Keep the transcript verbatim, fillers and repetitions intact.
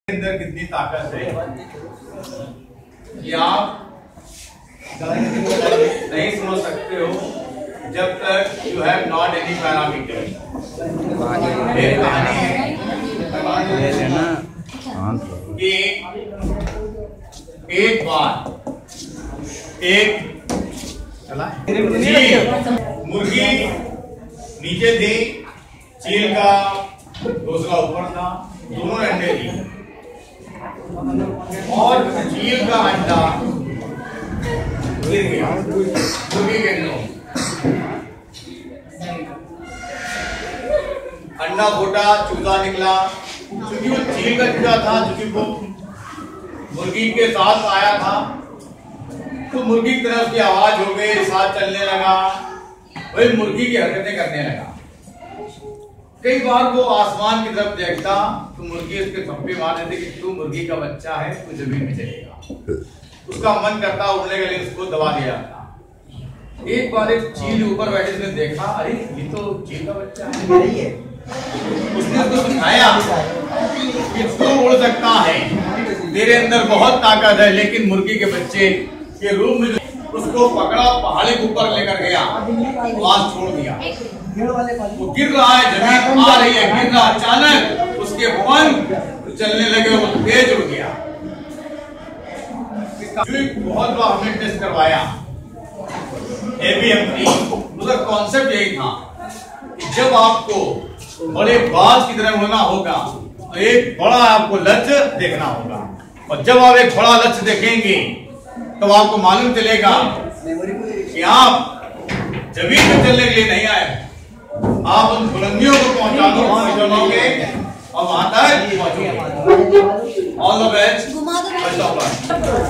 अंदर कितनी ताकत है कि आप नहीं समझ सकते हो जब तक you have not any parameter. एक कहानी है कि एक बार एक चील मुर्गी नीचे थी, चील का दूसरा ऊपर था, दोनों अंडे दिए और चील का अंडा गिर गया मुर्गी के अंडों। अंडा फूटा, चूजा निकला। क्योंकि वो चील का चूजा था, क्योंकि वो मुर्गी के साथ आया था, तो मुर्गी की तरफ की आवाज हो गई, साथ चलने लगा, वही मुर्गी की हरकतें करने लगा। कई बार वो आसमान की तरफ देखता तो मुर्गी उसके थप्पे मार देती कि तू मुर्गी का बच्चा है, तू जमीन में चलेगा। उसका मन करता उड़ने के लिए उसको दबा दिया था। एक बार एक चील ऊपर बैठे, उसने देखा, अरे ये तो चील का बच्चा है। उसने उसको सिखाया कि तू उड़ सकता है, तेरे अंदर बहुत ताकत है, लेकिन मुर्गी के बच्चे के रूप में उसको पकड़ा, पहाड़ी के ऊपर लेकर गया, आवाज छोड़ दिया। वो गिर रहा है, जमीन आ रही है, गिर रहा, अचानक उसके पंख चलने लगे, वो तेज उड़ गया। बहुत बार हमने टेस्ट करवाया ए बी एम टी, उसका कॉन्सेप्ट यही था कि जब आपको बड़े बाज की तरह होना होगा तो एक बड़ा आपको लक्ष्य देखना होगा, और जब आप एक बड़ा लक्ष्य देखेंगे तो आपको मालूम चलेगा कि आप जमीन में चलने के लिए नहीं आए, आप उन बुलंदियों को पहुंचाओगे और वहां तक पहुंचोगे। All the best.